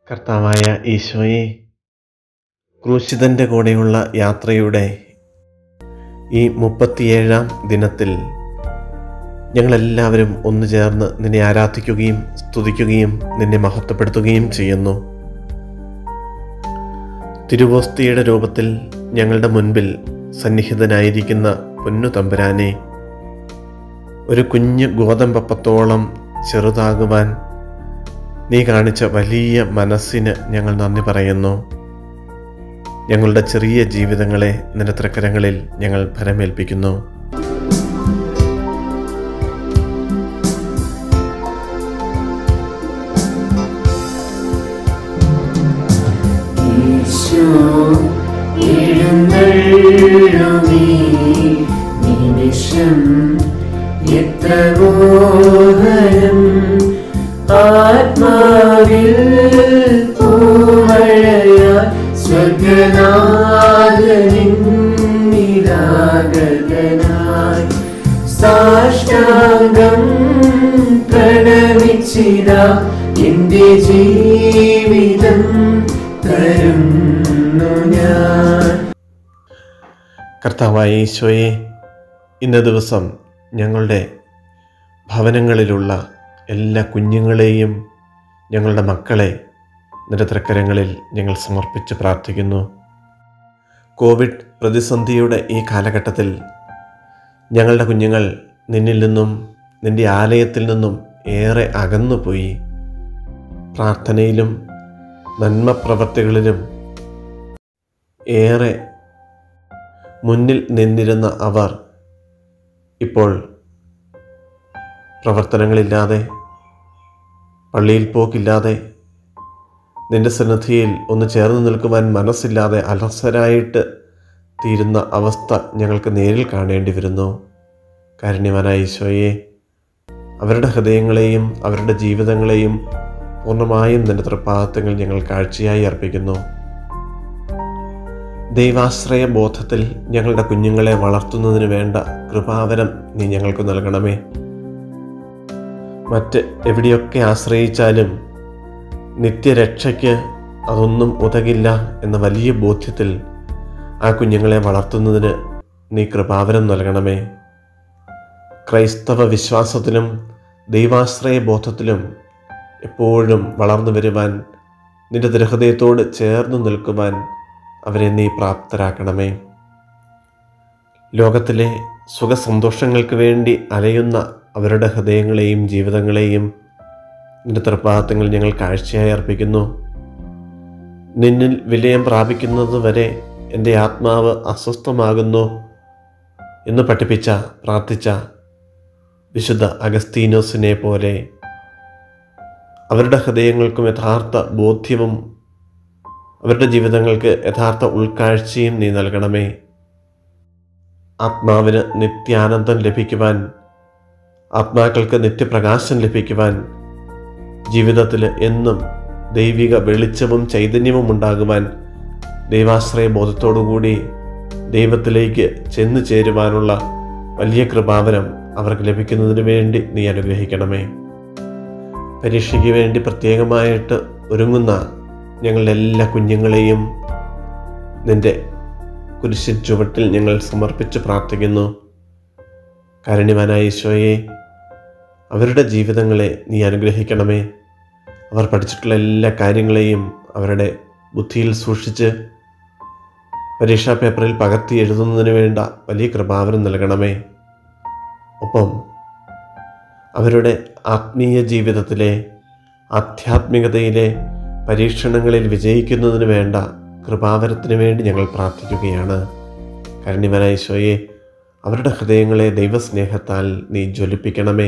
കർത്താവായ ഈശോയെ, ക്രൂശിതൻ്റെ കൂടെയുള്ള യാത്രയുടെ ഈ 37-ാം ദിനത്തിൽ ഞങ്ങളെല്ലാവരും ഒന്നു ചേർന്ന് നിന്നെ ആരാധിക്കുകയും സ്തുതിക്കുകയും നിന്നെ മഹത്വപ്പെടുത്തുകയും ചെയ്യുന്നു. തിരുവോസ്തിയുടെ രൂപത്തിൽ ഞങ്ങളുടെ മുൻപിൽ സന്നിഹിതനായിരിക്കുന്ന പൊന്നു തമ്പുരാനെ, ഒരു കുഞ്ഞു ഗോതമ്പപ്പത്തോളം ചെറുതാകുവാൻ നീ കാണിച്ച വലിയ മനസ്സിന് ഞങ്ങൾ നന്ദി പറയുന്നു. ഞങ്ങളുടെ ചെറിയ ജീവിതങ്ങളെ നിന്റെ തൃക്കരങ്ങളിൽ ഞങ്ങൾ ഫലമേൽപ്പിക്കുന്നു. ആത്മാവിൽ പൂവഴയ സ്വഗനാഥനിരാഗതനായി സാഷ്ടാംഗം പ്രണമിച്ചിത എന്റെ ജീവിതം തരുന്നു ഞാൻ. കർത്താവായ ഈശോയെ, ഇന്ന ദിവസം ഞങ്ങളുടെ ഭവനങ്ങളിലുള്ള എല്ലാ കുഞ്ഞുങ്ങളെയും ഞങ്ങളുടെ മക്കളെ നിന്റെ തൃക്കരങ്ങളിൽ ഞങ്ങൾ സമർപ്പിച്ച് പ്രാർത്ഥിക്കുന്നു. കോവിഡ് പ്രതിസന്ധിയുടെ ഈ കാലഘട്ടത്തിൽ ഞങ്ങളുടെ കുഞ്ഞുങ്ങൾ നിന്നിൽ നിന്നും നിന്റെ ആലയത്തിൽ നിന്നും ഏറെ അകന്നുപോയി. പ്രാർത്ഥനയിലും നന്മ പ്രവർത്തികളിലും ഏറെ മുന്നിൽ നിന്നിരുന്ന അവർ ഇപ്പോൾ പ്രവർത്തനങ്ങളില്ലാതെ, പള്ളിയിൽ പോക്കില്ലാതെ, നിന്റെ സന്നിധിയിൽ ഒന്ന് ചേർന്ന് നിൽക്കുവാൻ മനസ്സില്ലാതെ അലസരായിട്ട് തീരുന്ന അവസ്ഥ ഞങ്ങൾക്ക് നേരിൽ കാണേണ്ടി വരുന്നു. കാരുണ്യവാനായ ഈശോയെ, അവരുടെ ഹൃദയങ്ങളെയും അവരുടെ ജീവിതങ്ങളെയും പൂർണ്ണമായും നിന്റെ തൃപ്പാദത്തിൽ ഞങ്ങൾ കാഴ്ചയായി അർപ്പിക്കുന്നു. ദൈവാശ്രയ ബോധത്തിൽ ഞങ്ങളുടെ കുഞ്ഞുങ്ങളെ വളർത്തുന്നതിന് വേണ്ട കൃപാവരം നീ ഞങ്ങൾക്ക് നൽകണമേ. മറ്റ് എവിടെയൊക്കെ ആശ്രയിച്ചാലും നിത്യരക്ഷയ്ക്ക് അതൊന്നും ഉതകില്ല എന്ന വലിയ ബോധ്യത്തിൽ ആ കുഞ്ഞുങ്ങളെ വളർത്തുന്നതിന് നീ കൃപാവരം നൽകണമേ. ക്രൈസ്തവ വിശ്വാസത്തിലും ദൈവാശ്രയ ബോധത്തിലും എപ്പോഴും വളർന്നു വരുവാൻ, നിന്റെ ദൃഹൃദയത്തോട് ചേർന്ന് നിൽക്കുവാൻ അവരെ നീ പ്രാപ്തരാക്കണമേ. ലോകത്തിലെ സുഖസന്തോഷങ്ങൾക്ക് വേണ്ടി അലയുന്ന അവരുടെ ഹൃദയങ്ങളെയും ജീവിതങ്ങളെയും നിന്റെ തൃപ്പാദത്തിൽ ഞങ്ങൾ കാഴ്ചയായി അർപ്പിക്കുന്നു. നിന്നിൽ വിലയം പ്രാപിക്കുന്നത് വരെ എൻ്റെ ആത്മാവ് അസ്വസ്ഥമാകുന്നു എന്ന് പഠിപ്പിച്ച പ്രാർത്ഥിച്ച വിശുദ്ധ അഗസ്തീനോസിനെ പോലെ അവരുടെ ഹൃദയങ്ങൾക്കും യഥാർത്ഥ ബോധ്യവും അവരുടെ ജീവിതങ്ങൾക്ക് യഥാർത്ഥ ഉൾക്കാഴ്ചയും നീ നൽകണമേ. ആത്മാവിന് നിത്യാനന്ദം ലഭിക്കുവാൻ, ആത്മാക്കൾക്ക് നിത്യപ്രകാശം ലഭിക്കുവാൻ, ജീവിതത്തിൽ എന്നും ദൈവിക വെളിച്ചവും ചൈതന്യവും ഉണ്ടാകുവാൻ, ദൈവാശ്രയ ബോധത്തോടുകൂടി ദൈവത്തിലേക്ക് ചെന്നു ചേരുവാനുള്ള വലിയ കൃപാവരം അവർക്ക് ലഭിക്കുന്നതിന് വേണ്ടി നീ അനുഗ്രഹിക്കണമേ. പരീക്ഷയ്ക്ക് വേണ്ടി പ്രത്യേകമായിട്ട് ഒരുങ്ങുന്ന ഞങ്ങളുടെ എല്ലാ കുഞ്ഞുങ്ങളെയും നിന്റെ കുരിശിൻ ചുവട്ടിൽ ഞങ്ങൾ സമർപ്പിച്ച് പ്രാർത്ഥിക്കുന്നു. കാരുണ്യവാനായ ഈശോയെ, അവരുടെ ജീവിതങ്ങളെ നീ അനുഗ്രഹിക്കണമേ. അവർ പഠിച്ചിട്ടുള്ള എല്ലാ കാര്യങ്ങളെയും അവരുടെ ബുദ്ധിയിൽ സൂക്ഷിച്ച് പരീക്ഷാ പേപ്പറിൽ പകർത്തി എഴുതുന്നതിന് വേണ്ട വലിയ കൃപാവരം നൽകണമേ. ഒപ്പം അവരുടെ ആത്മീയ ജീവിതത്തിലെ ആധ്യാത്മികതയിലെ പരീക്ഷണങ്ങളിൽ വിജയിക്കുന്നതിന് വേണ്ട കൃപാവരത്തിന് വേണ്ടി ഞങ്ങൾ പ്രാർത്ഥിക്കുകയാണ്. കാരുണ്യവാനായ ഈശോയെ, അവരുടെ ഹൃദയങ്ങളെ ദൈവസ്നേഹത്താൽ നീ ജ്വലിപ്പിക്കണമേ.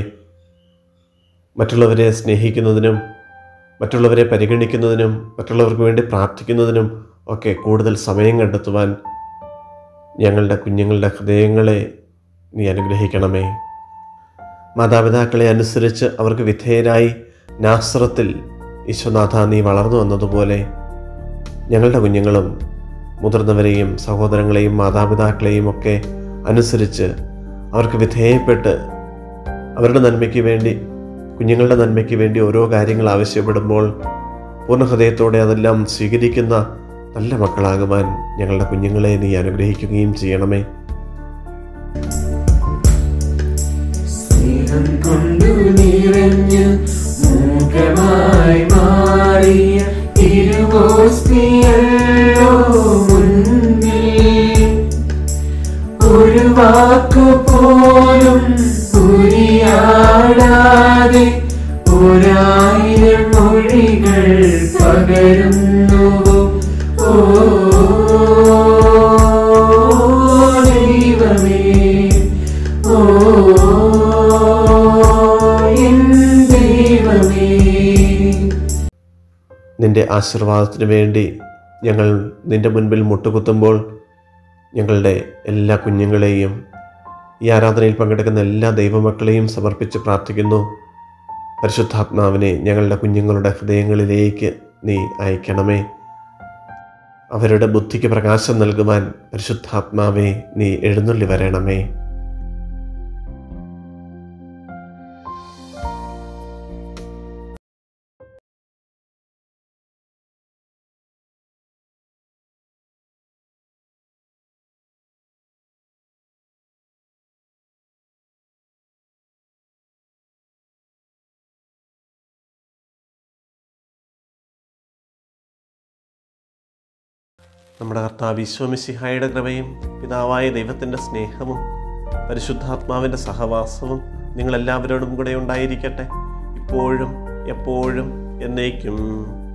മറ്റുള്ളവരെ സ്നേഹിക്കുന്നതിനും മറ്റുള്ളവരെ പരിഗണിക്കുന്നതിനും മറ്റുള്ളവർക്ക് വേണ്ടി പ്രാർത്ഥിക്കുന്നതിനും ഒക്കെ കൂടുതൽ സമയം കണ്ടെത്തുവാൻ ഞങ്ങളുടെ കുഞ്ഞുങ്ങളുടെ ഹൃദയങ്ങളെ നീ അനുഗ്രഹിക്കണമേ. മാതാപിതാക്കളെ അനുസരിച്ച് അവർക്ക് വിധേയരായി നാസറത്തിൽ ഈശോനാഥ നീ വളർന്നു വന്നതുപോലെ ഞങ്ങളുടെ കുഞ്ഞുങ്ങളും മുതിർന്നവരെയും സഹോദരങ്ങളെയും മാതാപിതാക്കളെയും ഒക്കെ അനുസരിച്ച് അവർക്ക് വിധേയപ്പെട്ട് അവരുടെ നന്മയ്ക്ക് വേണ്ടി, കുഞ്ഞുങ്ങളുടെ നന്മയ്ക്ക് വേണ്ടി ഓരോ കാര്യങ്ങൾ ആവശ്യപ്പെടുമ്പോൾ പൂർണ്ണഹൃദയത്തോടെ അതെല്ലാം സ്വീകരിക്കുന്ന നല്ല മക്കളാകുവാൻ ഞങ്ങളുടെ കുഞ്ഞുങ്ങളെ നീ അനുഗ്രഹിക്കുകയും ചെയ്യണമേ. സ്നേഹം കൊണ്ടു നിറഞ്ഞ് മൂകമായി മാറിയ തിരുവോസ്തിയല്ലോ മുന്നിൽ, ഒരു വാക്കു പോലും ഉരിയാടാതെ 1000 മൊഴികൾ പകരുന്നുവോ. ഓ ദൈവമേ, ഓ എൻ ദൈവമേ. നിന്റെ ആശീർവാദത്തിന് വേണ്ടി ഞങ്ങൾ നിന്റെ മുൻപിൽ മുട്ടുകുത്തുമ്പോൾ ഞങ്ങളുടെ എല്ലാ കുഞ്ഞുങ്ങളെയും ഈ ആരാധനയിൽ പങ്കെടുക്കുന്ന എല്ലാ ദൈവമക്കളെയും സമർപ്പിച്ച് പ്രാർത്ഥിക്കുന്നു. പരിശുദ്ധാത്മാവിനെ ഞങ്ങളുടെ കുഞ്ഞുങ്ങളുടെ ഹൃദയങ്ങളിലേക്ക് നീ അയക്കണമേ. അവരുടെ ബുദ്ധിക്ക് പ്രകാശം നൽകുവാൻ പരിശുദ്ധാത്മാവെ നീ എഴുന്നള്ളി വരണമേ. നമ്മുടെ കർത്താവ് ഈശോ മിശിഹായുടെ കൃപയും പിതാവായ ദൈവത്തിൻ്റെ സ്നേഹവും പരിശുദ്ധാത്മാവിൻ്റെ സഹവാസവും നിങ്ങളെല്ലാവരോടും കൂടെ ഉണ്ടായിരിക്കട്ടെ, ഇപ്പോഴും എപ്പോഴും എന്നേക്കും.